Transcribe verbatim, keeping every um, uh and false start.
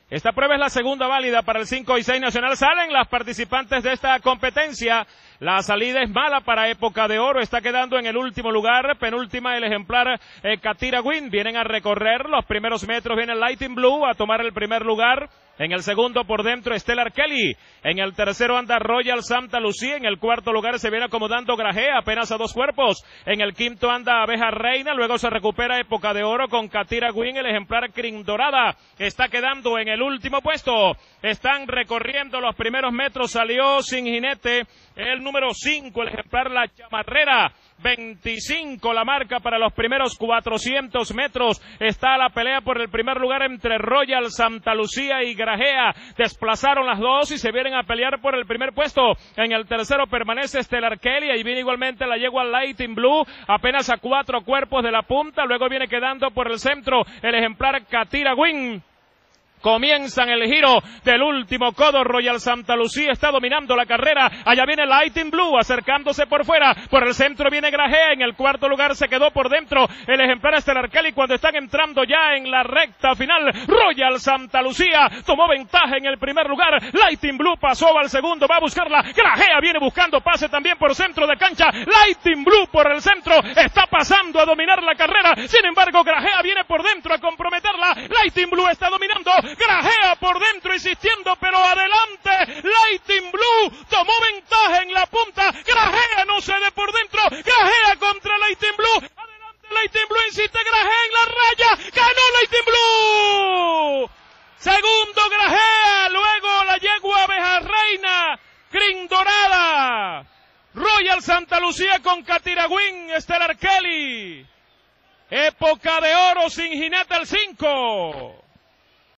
Esta prueba es la segunda válida para el cinco y seis nacional. Salen las participantes de esta competencia. La salida es mala para Época de Oro. Está quedando en el último lugar. Penúltima el ejemplar eh, Katira Win. Vienen a recorrer los primeros metros. Viene Lighting Blue a tomar el primer lugar. En el segundo por dentro Stellar Kelly. En el tercero anda Royal Santa Lucía. En el cuarto lugar se viene acomodando Grajea, apenas a dos cuerpos. En el quinto anda Abeja Reina. Luego se recupera Época de Oro con Katira Win. El ejemplar Crin Dorada está quedando en el último puesto. Están recorriendo los primeros metros. Salió sin jinete el número cinco, el ejemplar La Chamarrera. veinticinco la marca para los primeros cuatrocientos metros. Está la pelea por el primer lugar entre Royal Santa Lucía y Grajea. Desplazaron las dos y se vienen a pelear por el primer puesto. En el tercero permanece Stellar Kelly. Ahí viene igualmente la yegua Lighting Blue, apenas a cuatro cuerpos de la punta. Luego viene quedando por el centro el ejemplar Katira Win. Comienzan el giro del último codo. Royal Santa Lucía está dominando la carrera. Allá viene Lighting Blue acercándose por fuera. Por el centro viene Grajea. En el cuarto lugar se quedó por dentro el ejemplar Stellar Kelly. Cuando están entrando ya en la recta final, Royal Santa Lucía tomó ventaja en el primer lugar. Lighting Blue pasó al segundo. Va a buscarla. Grajea viene buscando pase también por centro de cancha. Lighting Blue por el centro está pasando a dominar la carrera. Sin embargo, Grajea viene por dentro a comprometerla. Lighting Blue está dominando. Grajea por dentro insistiendo, pero adelante Lighting Blue tomó ventaja en la punta. Grajea no cede por dentro. Grajea contra Lighting Blue. Adelante Lighting Blue insiste. Grajea en la raya. Ganó Lighting Blue. Segundo Grajea. Luego la yegua Abeja Reina. Crin Dorada. Royal Santa Lucía con Katira Win. Stellar Kelly. Época de Oro sin jinete el cinco.